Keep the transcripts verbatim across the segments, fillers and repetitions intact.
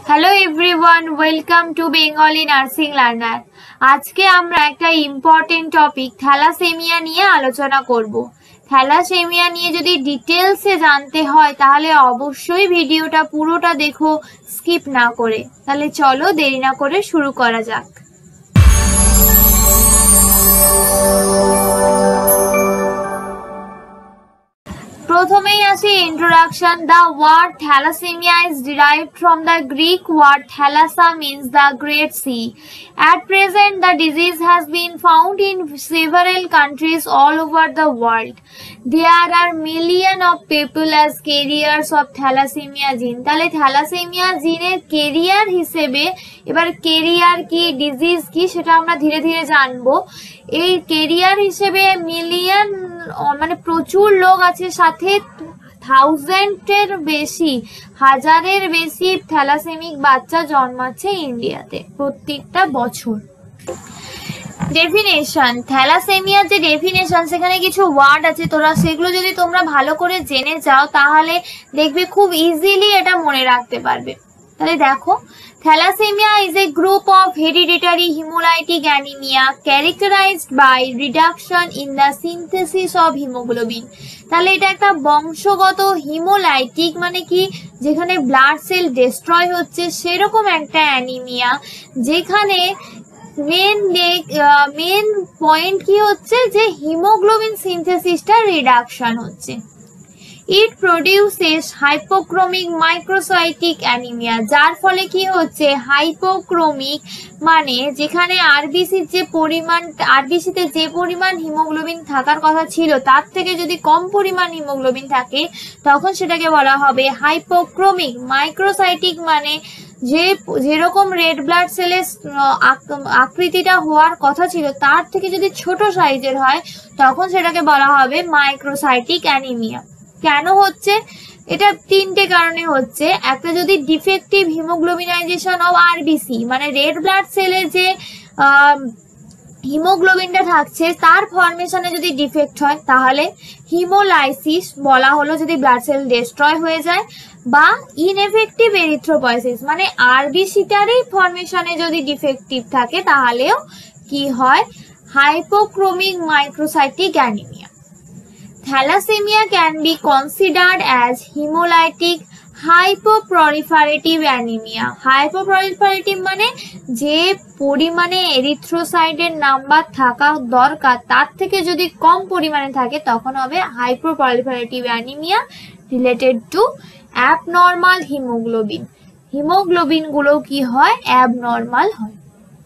Hello everyone, welcome to Bengali nursing learner. আজকে আমরা একটা ইম্পর্টেন্ট টপিক থ্যালাসেমিয়া নিয়ে আলোচনা করব। থ্যালাসেমিয়া নিয়ে যদি ডিটেলসে জানতে হয় তাহলে অবশ্যই ভিডিওটা পুরোটা দেখো, স্কিপ না করে। তাহলে চলো দেরি না করে শুরু করা যাক। প্রথমেই আছে introduction. The word thalassemia is derived from the Greek word thalassa, means the great sea. At present, the disease has been found in several countries all over the world. There are millions of people as carriers of thalassemia gene. তাহলে thalassemia জিনের carrier হিসেবে, এবার career কি disease কি সেটা আমরা ধীরে ধীরে জানবো। এই ক্যারিয়ার হিসেবে মিলিয়ন মানে প্রচুর লোক আছে, সাথে থাউজেন্ডের বেশি হাজারের বেশি থ্যালাসেমিক বাচ্চা জন্মাচ্ছে ইন্ডিয়াতে প্রত্যেকটা বছর। ডেফিনেশন, থ্যালাসেমিয়ার যে ডেফিনেশন সেখানে কিছু ওয়ার্ড আছে, তোরা সেগুলো যদি তোমরা ভালো করে জেনে যাও তাহলে দেখবে খুব ইজিলি এটা মনে রাখতে পারবে। তাহলে দেখো, thalassemia is a group of hereditary hemolytic anemia characterized by reduction in the synthesis of hemoglobin. তাহলে এটা একটা বংশগত হিমোলাইটিক, মানে কি যেখানে ব্লাড সেল ডিস্ট্রয় হচ্ছে সেরকম একটা অ্যানিমিয়া, যেখানে মেন মেন পয়েন্ট কি হচ্ছে যে হিমোগ্লোবিন সিনথেসিসটা রিডাকশন হচ্ছে। It produces hypochromic microcytic anemia, যার ফলে কি হচ্ছে হাইপোক্রোমিক, মানে যেখানে আরবিসির যে পরিমাণ আরবিসিতে যে পরিমাণ হিমোগ্লোবিন থাকার কথা ছিল তার থেকে যদি কম পরিমাণ হিমোগ্লোবিন থাকে তখন সেটাকে বলা হবে হাইপোক্রোমিক। মাইক্রোসাইটিক মানে যে যেরকম রেড ব্লাড সেলের আকৃতিটা হওয়ার কথা ছিল তার থেকে যদি ছোট সাইজের হয় তখন সেটাকে বলা হবে মাইক্রোসাইটিক অ্যানিমিয়া। কেন হচ্ছে এটা? তিনটে কারণে হচ্ছে। একটা, যদি ডিফেক্টিভ হিমোগ্লোবিনাইজেশন অফ আরবিসি, মানে রেড ব্লাড সেলের যে হিমোগ্লোবিনটা থাকছে তার ফরমেশনে যদি ডিফেক্ট হয় তাহলে হিমোলাইসিস বলা হলো যদি ব্লাড সেল ডিস্ট্রয় হয়ে যায়, বা ইনএফেক্টিভ এরিথ্রোপয়েসিস মানে আরবিসিটারই ফরমেশনে যদি ডিফেক্টিভ থাকে তাহলেও কি হয় hypochromic microcytic anaemia. Thalassemia can be considered as hemolytic hypoproliferative anemia. Hypoproliferative মানে যে পরিমাণে এরিথ্রোসাইটের নাম্বার থাকা দরকার তার থেকে যদি কম পরিমাণে থাকে তখন হবে hypoproliferative anemia related to abnormal hemoglobin. Haemoglobin গুলো কি হয় অ্যাবনর্মাল হয়।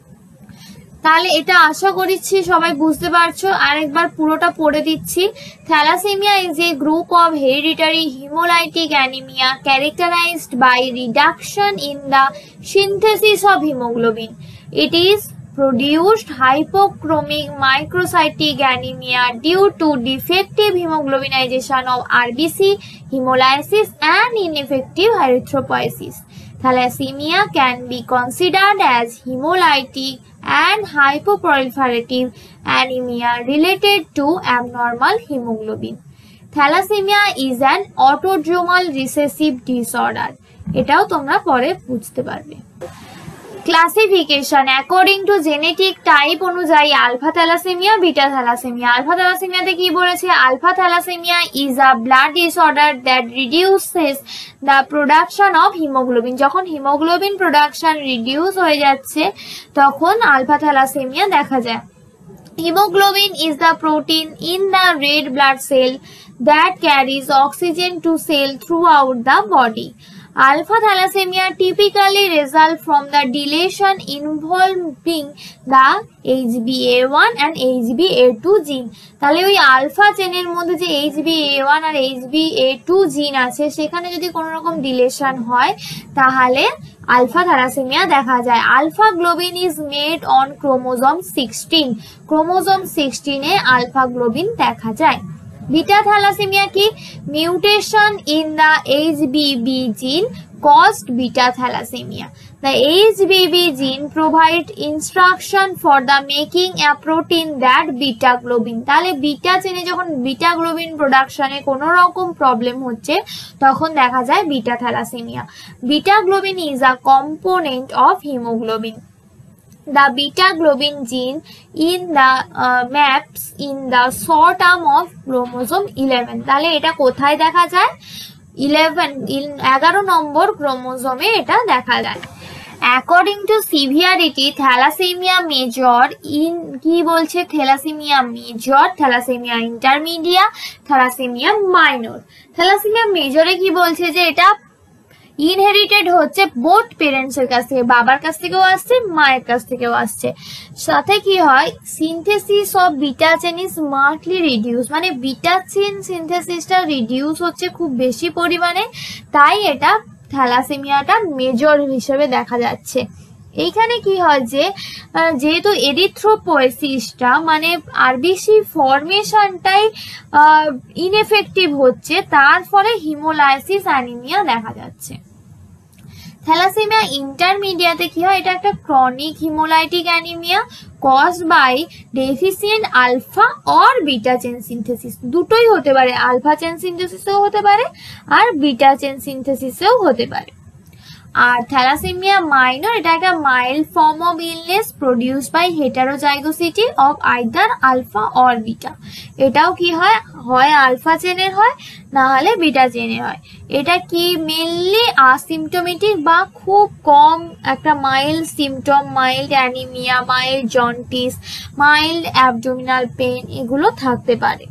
তাহলে এটা আশা করছি সবাই বুঝতে পারছো। আরেকবার পুরোটা পড়ে দিচ্ছি। Thalassemia is a group of hereditary hemolytic anemia characterized by reduction in the synthesis of hemoglobin. It is produced hypochromic microcytic anemia due to defective hemoglobinization of R B C, hemolysis and ineffective erythropoiesis. Thalassemia can be considered as hemolytic and hypoproliferative anemia related to abnormal hemoglobin. Thalassemia is an autosomal recessive disorder. এটাও তোমরা পরে বুঝতে পারবে। Classification, according to genetic type অনুযায়ী alpha thalassaemia, beta thalassaemia. Alpha থ্যালাসেমিয়াতে কি বলেছে? Alpha thalassaemia is a blood disorder that reduces the production of haemoglobin. যখন হিমোগ্লোবিন প্রোডাকশন রিডিউস হয়ে যাচ্ছে তখন আলফা থ্যালাসেমিয়া দেখা যায়। Hemoglobin is the protein in the red blood cell that carries oxygen to cell throughout the body. Alpha thalassemia typically result from the deletion involving the H B A one and H B A two gene. তাহলে ওই alpha চেনের মধ্যে যে H B A one R H B A two জিন আছে সেখানে যদি কোনো রকম ডিলেশন হয় তাহলে আলফা থ্যালাসেমিয়া দেখা যায়। Alpha globin is made on chromosome sixteen. Chromosome sixteen এ আলফা গ্লোবিন দেখা যায়। বিটা থ্যালাসেমিয়া কি? Mutation in the H B B gene caused beta thalassemia. The H B B gene provide instruction for the making a protein that beta globin. তাহলে beta চেনে যখন beta globin প্রোডাকশনে কোনো রকম problem হচ্ছে তখন দেখা যায় beta thalassaemia. Beta globin is a component of hemoglobin. The beta globin gene in the uh, maps in the short arm of chromosome eleven. তাহলে এটা কোথায় দেখা যায়? ইলেভেন এগারো নম্বর ক্রোমোজোমে এটা দেখা যায়। According to severity thalassaemia major in কি বলছে? Thalassaemia major, thalassaemia intermedia, thalassaemia minor. Thalassaemia মেজরে কি বলছে? যে এটা ইনহেরিটেড হচ্ছে বোথ পেরেন্টস এর কাছ থেকে, বাবার কাছ থেকেও আসছে, মায়ের কাছ থেকেও আসছে। সাথে কি হয়? Synthesis of beta chain is markedly reduce, মানে বিটা চেন সিনথেসিসটা রিডিউস হচ্ছে খুব বেশি পরিমাণে, তাই এটা থ্যালাসেমিয়াটা মেজর হিসেবে দেখা যাচ্ছে। এইখানে কি হয় যে যেহেতু এরিথ্রোপয়েসিসটা মানে আরবিসি ফরমেশনটাই ইনএফেক্টিভ হচ্ছে, তার ফলে হিমোলাইসিস অ্যানিমিয়া দেখা যাচ্ছে। থ্যালাসেমিয়া ইন্টারমিডিয়াতে কি হয়? এটা একটা chronic haemolytic anaemia caused by deficient alpha or beta chain synthesis. দুটোই হতে পারে, আলফা চেন সিনথেসিসও হতে পারে আর বিটা চেন সিনথেসিসও হতে পারে। আর থ্যালাসেমিয়া মাইনর এটা একটা mild form of illness produce by heterozygosity of either alpha or beta. এটাও কি হয়? হয় আলফা চেনের হয়, না হলে বিটা চেনের হয়। এটা কি মেনলি আসিমটোমেটিক বা খুব কম একটা mild symptom, mild anaemia, mild jaundice, mild abdominal pain এগুলো থাকতে পারে।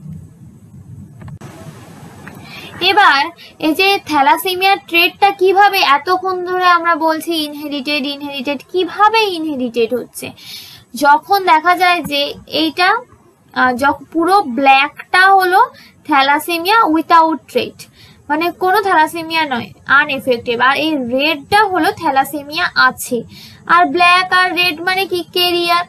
এবার এই যে থ্যালাসেমিয়ার ট্রেটটা কিভাবে এতক্ষণ ধরে আমরা বলছি ইনহেরিটেড ইনহেরিটেড কিভাবে ইনহেরিটেড হচ্ছে? যখন দেখা যায় যে এইটা যখন পুরো ব্ল্যাকটা হলো থ্যালাসেমিয়া উইথাউট ট্রেট, মানে কোনো থ্যালাসেমিয়া নয়, আনএফেক্টিভ, আর এই রেডটা হলো থ্যালাসেমিয়া আছে। আর ব্ল্যাক আর রেড মানে কি? কেরিয়ার,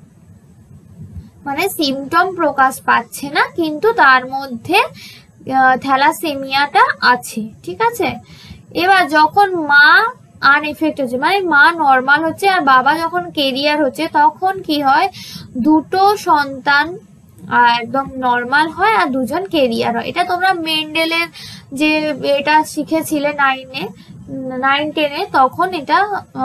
মানে সিমটম প্রকাশ পাচ্ছে না কিন্তু তার মধ্যে থ্যালাসেমিয়াটা আছে, ঠিক আছে। এবার যখন মা আনএফেক্ট হচ্ছে মানে মা নর্মাল হচ্ছে আর বাবা যখন কেরিয়ার হচ্ছে তখন কি হয়? দুটো সন্তান একদম নর্মাল হয় আর দুজন কেরিয়ার হয়। এটা তোমরা মেন্ডেলের যে এটা শিখেছিলে নাইনে নাইন টেনে তখন এটা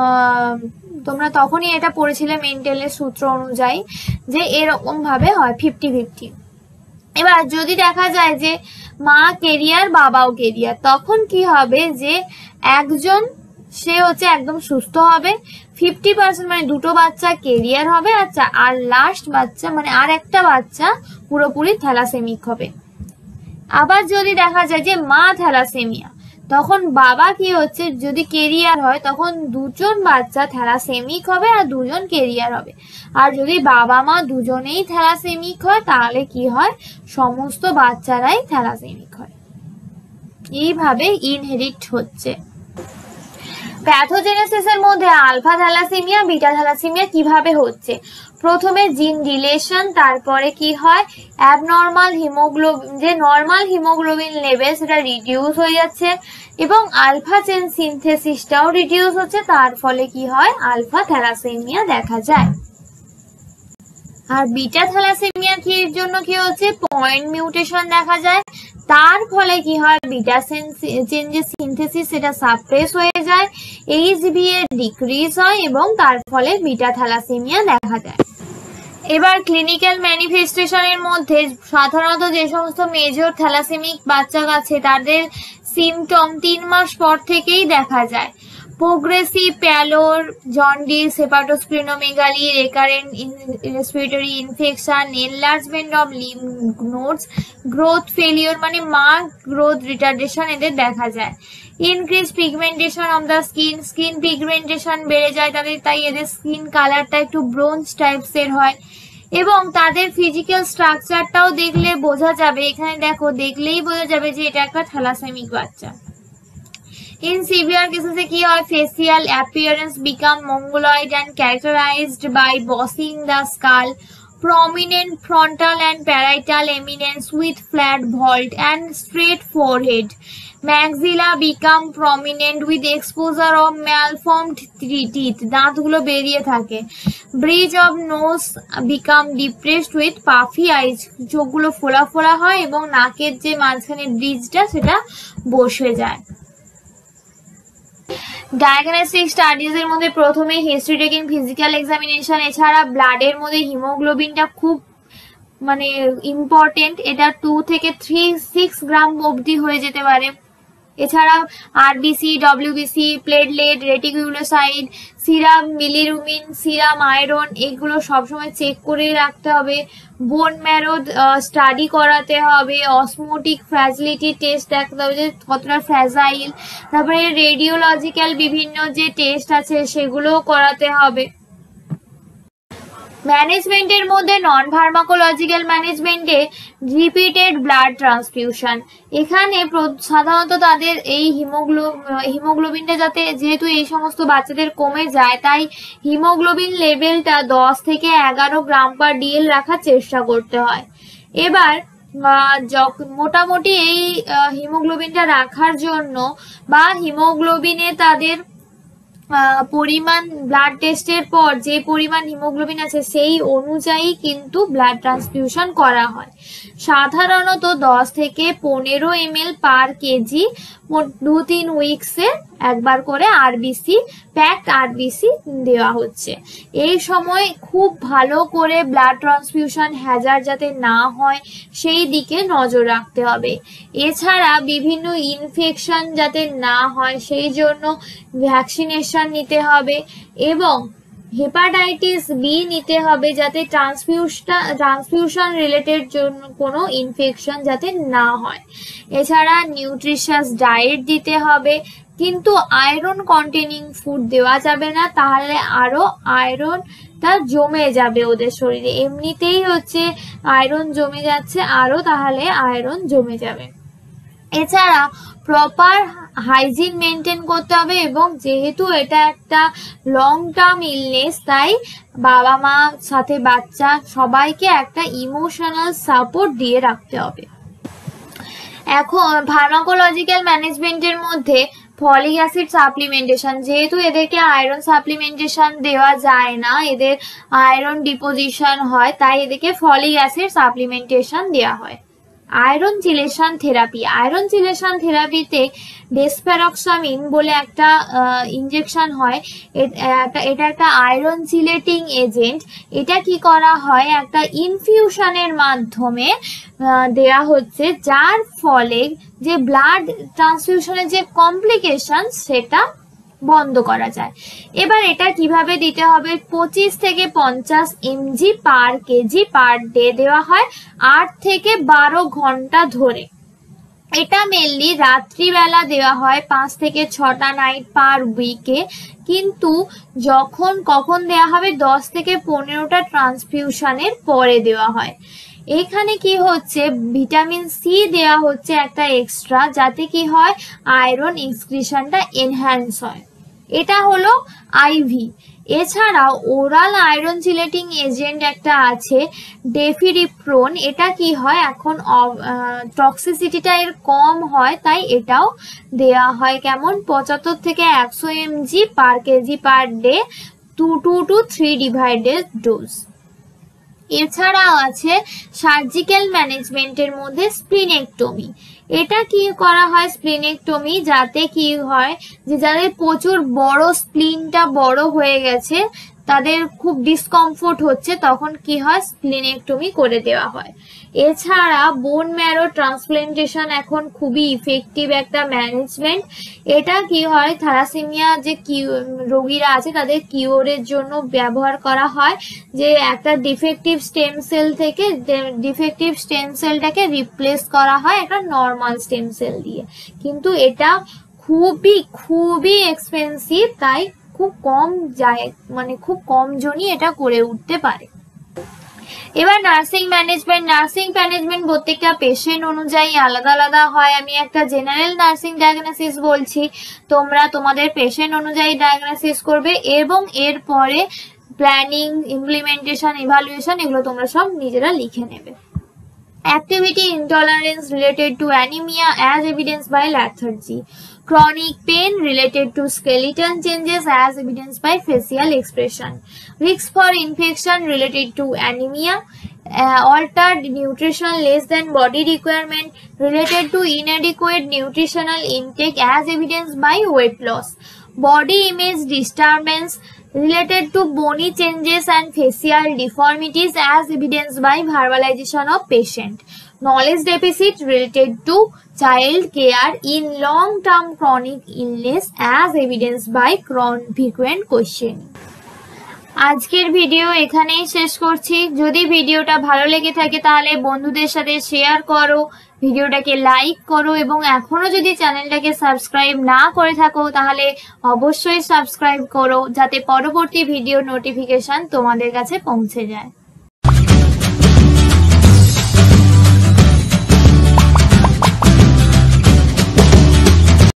তোমরা তখনই এটা পড়েছিলে মেন্ডেলের সূত্র অনুযায়ী যে এরকম ভাবে হয় ফিফটি ফিফটি। এবার যদি দেখা যায় যে মা কেরিয়ার বাবাও কেরিয়ার তখন কি হবে? যে একজন সে হচ্ছে একদম সুস্থ হবে, ফিফটি পার্সেন্ট মানে দুটো বাচ্চা কেরিয়ার হবে, আচ্ছা আর লাস্ট বাচ্চা মানে আর একটা বাচ্চা পুরোপুরি থ্যালাসেমিক হবে। আবার যদি দেখা যায় যে মা থ্যালাসেমিয়া তখন বাবা কি হচ্ছে? যদি কেরিয়ার হয় তখন দুজন বাচ্চা থ্যালাসেমিক হবে আর দুজন কেরিয়ার হবে। আর যদি বাবা মা দুজনেই থ্যালাসেমিক হয় তাহলে কি হয়? সমস্ত বাচ্চারাই থ্যালাসেমিক হয়। এইভাবে ইনহেরিট হচ্ছে। প্যাথোজেনেসিসের মধ্যে আলফা থ্যালাসেমিয়া বিটা থ্যালাসেমিয়া কিভাবে হচ্ছে? প্রথমে জিন ডিলেশন, তারপরে কি হয়? অ্যাবনর্মাল হিমোগ্লোবিন, যে নর্মাল হিমোগ্লোবিন লেভেল সেটা রিডিউস হয়ে যাচ্ছে এবং আলফা চেন সিনথেসিসটাও রিডিউস হচ্ছে, তার ফলে কি হয়? আলফা থ্যালাসেমিয়া দেখা যায়। আর বিটা থ্যালাসেমিয়া কি জন্য কি হচ্ছে? পয়েন্ট মিউটেশন দেখা যায়, তার ফলে কি হয়? বিটা চেন যে সিনথেসিস সেটা সাপ্রেস হয়ে যায়, এইচ বি এর ডিক্রিজ হয় এবং তার ফলে বিটা থ্যালাসেমিয়া দেখা যায়। এবার ক্লিনিক্যাল ম্যানিফেস্টেশনের মধ্যে সাধারণত যে সমস্ত মেজর থ্যালাসেমিক বাচ্চা আছে তাদের সিমটম তিন মাস পর থেকেই দেখা যায়। progressive pallor, jaundice, hepatosplenomegaly, recurrent respiratory infection, enlargement of lymph nodes, growth failure মানে marked growth retardation এদের দেখা যায়। increased pigmentation of the skin, skin pigmentation বেড়ে যায় তাদের, তাই এদের স্কিন কালারটা একটু ব্রোঞ্জ টাইপস এর হয় এবং তাদের ফিজিক্যাল স্ট্রাকচারটাও দেখলে বোঝা যাবে, এখানে দেখো দেখলেই বোঝা যাবে যে এটা একটা থ্যালাসেমিক বাচ্চা। In severe cases কি হয়? facial appearance become mongoloid and characterized by bossing the skull prominent frontal and parietal eminence with flat vault and straight forehead. Maxilla become prominent with exposure of malformed teeth, দাঁতগুলো বেরিয়ে থাকে. Bridge of nose become depressed with puffy eyes, চোখগুলো ফোলা ফোলা হয় এবং নাকের যে মাঝখানে ব্রিজটা সেটা বসে যায়. ডায়াগনস্টিক স্টাডিজ এর মধ্যে প্রথমে হিস্ট্রি টেকিং, ফিজিক্যাল এক্সামিনেশন, এছাড়া ব্লাডের মধ্যে হিমোগ্লোবিনটা খুব মানে ইম্পর্টেন্ট. এটা টু থেকে থ্রি সিক্স গ্রাম অবধি হয়ে যেতে পারে. এছাড়া RBC, WBC, platelet, reticulocyte, serum bilirubin, serum iron, এগুলো সবসময় চেক করে রাখতে হবে. বোন ম্যারো স্টাডি করাতে হবে. অসমোটিক ফ্র্যাজিলিটি টেস্ট দেখতে হবে যে কতটা ফ্র্যাজাইল. তারপরে রেডিওলজিক্যাল বিভিন্ন যে টেস্ট আছে সেগুলোও করাতে হবে. ম্যানেজমেন্টের মধ্যে নন ফার্মাকোলজিক্যাল ম্যানেজমেন্টে রিপিটেড ব্লাড ট্রান্সফিউশন. এখানে সাধারণত তাদের এই হিমোগ্লো হিমোগ্লোবিনটা যাতে যেহেতু এই সমস্ত বাচ্চাদের কমে যায় তাই হিমোগ্লোবিন লেভেলটা দশ থেকে এগারো গ্রাম পার ডিএল রাখার চেষ্টা করতে হয়. এবার মোটামুটি এই হিমোগ্লোবিনটা রাখার জন্য বা হিমোগ্লোবিনে তাদের পরিমাণ ব্লাড টেস্টের পর যে পরিমাণ হিমোগ্লোবিন আছে সেই অনুযায়ী কিন্তু ব্লাড ট্রান্সফিউশন করা হয়. সাধারণত দশ থেকে পনেরো এম এল পার কেজি দু তিন উইকসে একবার করে আরবিসি প্যাকড আরবিসি দেওয়া হচ্ছে. এই সময় খুব ভালো করে ব্লাড ট্রান্সফিউশন হ্যাজার্ড যাতে না হয় সেই দিকে নজর রাখতে হবে. এছাড়া বিভিন্ন ইনফেকশন যাতে না হয় সেই জন্য ভ্যাকসিনেশন নিতে হবে এবং হেপাটাইটিস বি নিতে হবে যাতে ট্রান্সফিউশন ট্রান্সফিউশন রিলেটেড জন্য কোনো ইনফেকশন যাতে না হয়. এছাড়া নিউট্রিশাস ডায়েট দিতে হবে, কিন্তু আয়রন কন্টেনিং ফুড দেওয়া যাবে না, তাহলে আরো আয়রনটা জমে যাবে ওদের শরীরে. এমনিতেই হচ্ছে আয়রন জমে যাচ্ছে, আরো তাহলে আয়রন জমে যাবে. এছাড়া প্রপার হাইজিন মেনটেন করতে হবে এবং যেহেতু এটা একটা লং টার্ম ইলনেস তাই বাবা মা সাথে বাচ্চা সবাইকে একটা ইমোশনাল সাপোর্ট দিয়ে রাখতে হবে. এখন ফার্মাকোলজিক্যাল ম্যানেজমেন্টের মধ্যে ফলিক অ্যাসিড সাপ্লিমেন্টেশন, যেহেতু এদেরকে আয়রন সাপ্লিমেন্টেশন দেওয়া যায় না, এদের আয়রন ডিপোজিশন হয়, তাই এদেরকে ফলিক অ্যাসিড সাপ্লিমেন্টেশন দেওয়া হয়. Iron chelation therapy, iron chelation থেরাপিতে ডেসপেরক্সামিন বলে একটা ইনজেকশন হয়. এটা একটা আয়রন চিলেটিং এজেন্ট. এটা কি করা হয় একটা ইনফিউশনের মাধ্যমে দেয়া হচ্ছে, যার ফলে যে ব্লাড ট্রান্সফিউশনের যে কমপ্লিকেশন সেটা বন্ধ করা যায়. এবার এটা কিভাবে দিতে হবে, পঁচিশ থেকে পঞ্চাশ mg per kg per day দেওয়া হয় আট থেকে বারো ঘন্টা ধরে. এটা মেনলি রাত্রিবেলা দেওয়া হয় পাঁচ থেকে ছটা নাইট পার উইকে, কিন্তু যখন কখন দেওয়া হবে দশ থেকে পনেরোটা ট্রান্সফিউশনের পরে দেওয়া হয়. এখানে কি হচ্ছে ভিটামিন সি দেওয়া হচ্ছে একটা এক্সট্রা, যাতে কি হয় আয়রন এক্সক্রিশনটা এনহ্যান্স হয়. এটা হলো আইভি. এছাড়াও ওরাল আয়রন চিলেটিং এজেন্ট একটা আছে ডেফিরিপ্রোন. এটা কি হয় এখন টক্সিসিটিটা এর কম হয় তাই এটাও দেয়া হয় কেমন পঁচাত্তর থেকে একশো mg per kg per day, two two to three divided dose. এছাড়াও আছে সার্জিক্যাল ম্যানেজমেন্টের মধ্যে স্প্লিনেক্টমি. এটা কি করা হয় স্প্লিনেক্টমি, যাতে কি হয় যে যাদের প্রচুর বড় স্প্লিনটা বড় হয়ে গেছে তাদের খুব ডিসকমফোর্ট হচ্ছে, তখন কি হয় স্প্লিনেক্টমি করে দেওয়া হয়. এছাড়া বোন ম্যারো ট্রান্সপ্লান্টেশন এখন খুবই ইফেক্টিভ একটা ম্যানেজমেন্ট. এটা কি হয় থ্যালাসেমিয়া যে রোগীরা আছে তাদের কিওরের জন্য ব্যবহার করা হয়, যে একটা ডিফেক্টিভ স্টেম সেল থেকে ডিফেক্টিভ স্টেম সেলটাকে রিপ্লেস করা হয় একটা নর্মাল স্টেম সেল দিয়ে. কিন্তু এটা খুবই খুবই এক্সপেন্সিভ, তাই খুব কম যায় মানে খুব কম জনই এটা করে উঠতে পারে. এবার নার্সিং ম্যানেজমেন্ট, নার্সিং ম্যানেজমেন্ট প্রত্যেকটা পেশেন্ট অনুযায়ী আলাদা আলাদা হয়. আমি একটা জেনারেল নার্সিং ডায়াগনোসিস বলছি, তোমরা তোমাদের পেশেন্ট অনুযায়ী ডায়াগনোসিস করবে এবং এরপরে প্ল্যানিং, ইমপ্লিমেন্টেশন, ইভালুয়েশন এগুলো তোমরা সব নিজেরা লিখে নেবে। Activity intolerance related to anemia as evidenced by lethargy. Chronic pain related to skeletal changes as evidenced by facial expression. Risk for infection related to anemia. Uh, altered nutrition less than body requirement related to inadequate nutritional intake as evidenced by weight loss. Body image disturbance related to bony changes and facial deformities as evidenced by verbalization of patient. Knowledge deficit related to child care in long-term chronic illness as evidenced by frequent question. আজকের video এখানেই শেষ করছি। যদি ভিডিওটা ভালো লেগে থাকে তাহলে বন্ধুদের সাথে শেয়ার করো, ভিডিওটাকে লাইক করো এবং এখনো যদি চ্যানেলটাকে সাবস্ক্রাইব না করে থাকো তাহলে অবশ্যই সাবস্ক্রাইব করো যাতে পরবর্তী ভিডিও নোটিফিকেশন তোমাদের কাছে পৌঁছে যায়।